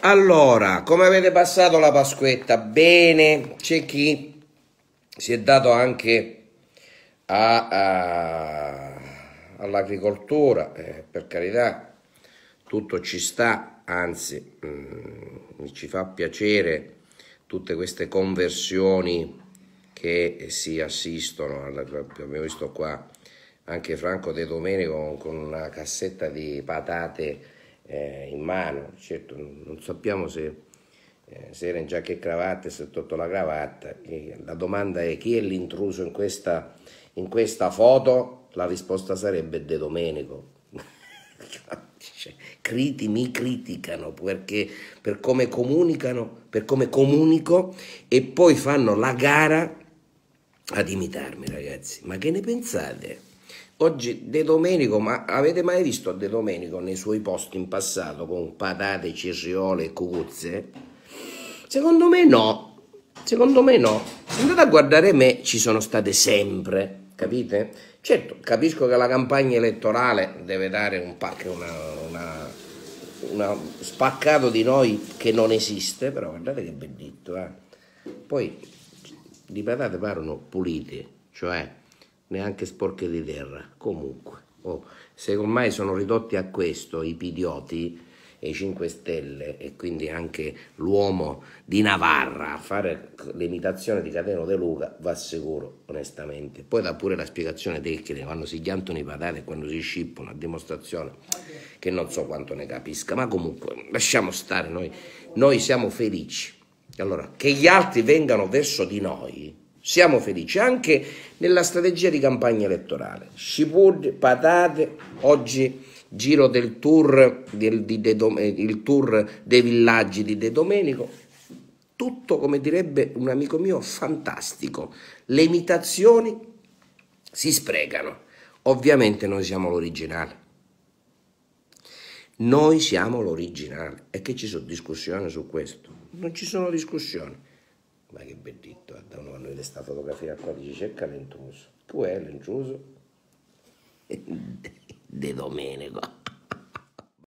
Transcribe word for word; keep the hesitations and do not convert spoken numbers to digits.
Allora, come avete passato la Pasquetta? Bene, c'è chi si è dato anche a- a- all'agricoltura, eh, per carità, tutto ci sta, anzi, mm, ci fa piacere tutte queste conversioni che si assistono. Abbiamo visto qua anche Franco De Domenico con una cassetta di patate eh, in mano. Certo, non sappiamo se, eh, se era in giacca e cravatta e se sotto la cravatta. E la domanda è: chi è l'intruso in questa, in questa foto? La risposta sarebbe De Domenico. Criti, mi criticano perché per come comunicano, per come comunico, e poi fanno la gara ad imitarmi, ragazzi. Ma che ne pensate? Oggi De Domenico, ma avete mai visto De Domenico nei suoi post in passato con patate, cetriole e cucuzze? Secondo me no. Secondo me no. Se andate a guardare me, ci sono state sempre, capite? Certo, capisco che la campagna elettorale deve dare un pacco, una, una, una spaccato di noi che non esiste, però guardate che bellitto, eh. Poi di patate parlano pulite, cioè neanche sporche di terra. Comunque, oh, se ormai sono ridotti a questo i pidioti e i cinque Stelle e quindi anche l'uomo di Navarra a fare l'imitazione di Cateno De Luca, va sicuro, onestamente. Poi dà pure la spiegazione tecnica quando si chiantano i patate e quando si scippano, a dimostrazione che non so quanto ne capisca, ma comunque lasciamo stare, noi, noi siamo felici. Allora, che gli altri vengano verso di noi, siamo felici anche nella strategia di campagna elettorale. Scipud, patate, oggi giro del tour, del, di De Dom- il tour dei villaggi di De Domenico, tutto, come direbbe un amico mio, fantastico. Le imitazioni si sprecano. Ovviamente noi siamo l'originale. Noi siamo l'originale. E che ci sono discussioni su questo? Non ci sono discussioni. Ma che bellitto, da uno a noi questa fotografia qua dice cerca l'intruso. Tu è l'intruso? De Domenico.